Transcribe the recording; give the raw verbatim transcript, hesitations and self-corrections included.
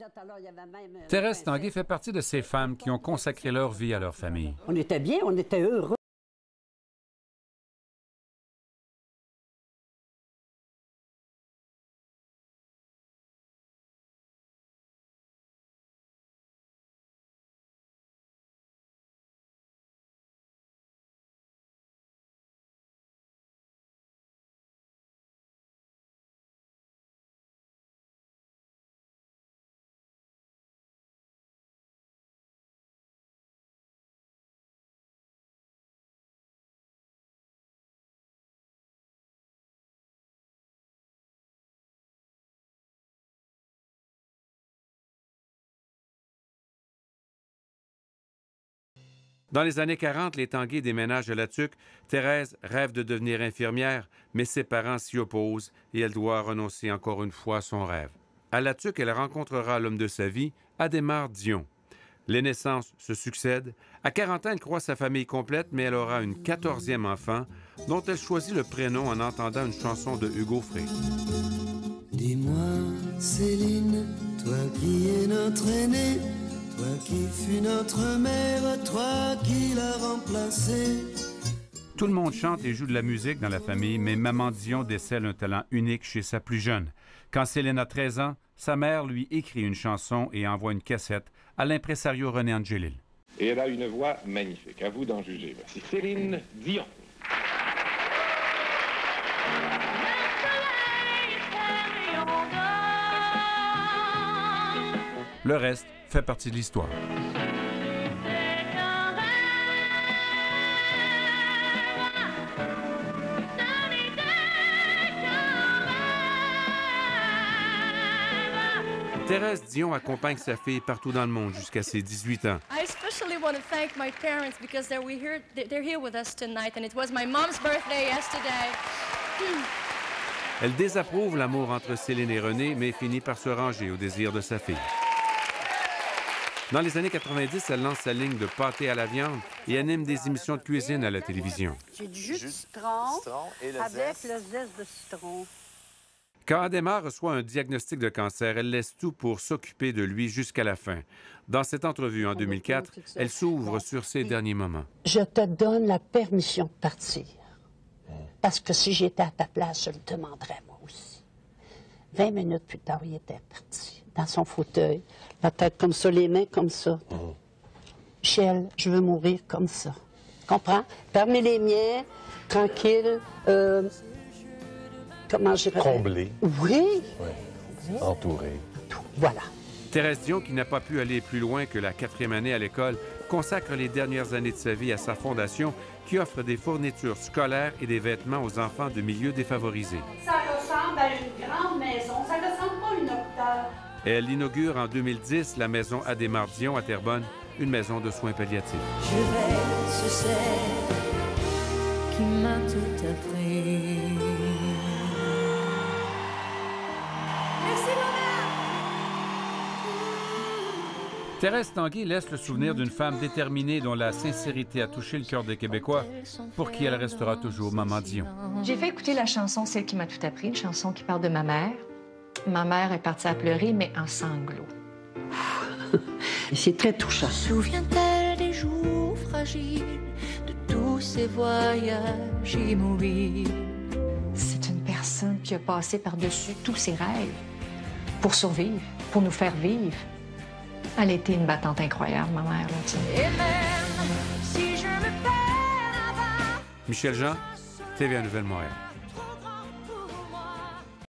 Thérèse Tanguay fait partie de ces femmes qui ont consacré leur vie à leur famille. On était bien, on était heureux. Dans les années quarante, les Tanguay déménagent à La Tuque. Thérèse rêve de devenir infirmière, mais ses parents s'y opposent et elle doit renoncer encore une fois à son rêve. À La Tuque, elle rencontrera l'homme de sa vie, Adhémar Dion. Les naissances se succèdent. À quarante ans, elle croit sa famille complète, mais elle aura une quatorzième enfant dont elle choisit le prénom en entendant une chanson de Hugo Frey. Dis-moi, Céline, toi qui es notre aînée, toi qui fus notre mère, toi qui l'as remplacée. Tout le monde chante et joue de la musique dans la famille, mais Maman Dion décèle un talent unique chez sa plus jeune. Quand Céline a treize ans, sa mère lui écrit une chanson et envoie une cassette à l'impresario René Angelil. Et elle a une voix magnifique, à vous d'en juger. Voici Céline Dion. Le reste fait partie de l'histoire. Thérèse Dion accompagne sa fille partout dans le monde jusqu'à ses dix-huit ans. I especially want to thank my parents because they're we here they're here with us tonight and it was my mom's birthday yesterday. Elle désapprouve l'amour entre Céline et René, mais finit par se ranger au désir de sa fille. Dans les années quatre-vingt-dix, elle lance sa ligne de pâté à la viande et anime des émissions de cuisine à la télévision. J'ai du jus de citron avec le zeste de citron. Quand Adhémar reçoit un diagnostic de cancer, elle laisse tout pour s'occuper de lui jusqu'à la fin. Dans cette entrevue en deux mille quatre, elle s'ouvre sur ses derniers moments. Je te donne la permission de partir. Parce que si j'étais à ta place, je le demanderais moi aussi. Vingt minutes plus tard, il était parti, dans son fauteuil, la tête comme ça, les mains comme ça. Mmh. Michel, je veux mourir comme ça. Comprends? Parmi les miens, tranquille, euh, comment je dirais? Comblé. Oui. Oui. Entouré. Voilà. Thérèse Dion, qui n'a pas pu aller plus loin que la quatrième année à l'école, consacre les dernières années de sa vie à sa fondation qui offre des fournitures scolaires et des vêtements aux enfants de milieux défavorisés. Ça ressemble à une grande maison, ça ne ressemble pas à une hôpital. Elle inaugure en deux mille dix la maison Adhémar Dion à Terrebonne, une maison de soins palliatifs. Je vais ce ser qui m'a tout appris. Thérèse Tanguay laisse le souvenir d'une femme déterminée dont la sincérité a touché le cœur des Québécois, pour qui elle restera toujours Maman Dion. J'ai fait écouter la chanson Celle qui m'a tout appris, une chanson qui parle de ma mère. Ma mère est partie à pleurer, mais en sanglots. C'est très touchant. Souviens-t-elle des jours fragiles, de tous ces voyages immobiles? C'est une personne qui a passé par-dessus tous ses rêves pour survivre, pour nous faire vivre. Elle était une battante incroyable, ma mère. Là, et même si je me perds avant... Michel Jean, T V A Nouvelle-Montréal.